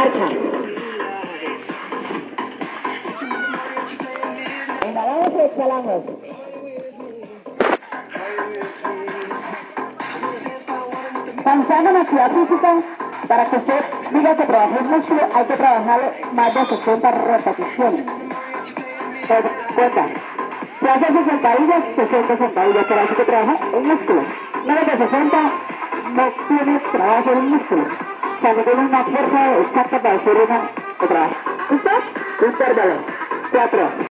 marcha. Inhalamos y exhalamos. Pensando en actividad física, para que usted diga que trabaje el músculo, hay que trabajarlo más de 60 repeticiones. Cuenta. Si hace 60 sentadillas, pero hay que trabajar el músculo. Menos de 60 no tiene trabajo el músculo. O sea, no tiene una fuerza exacta para hacer una de trabajo. ¿Listo? Un 4.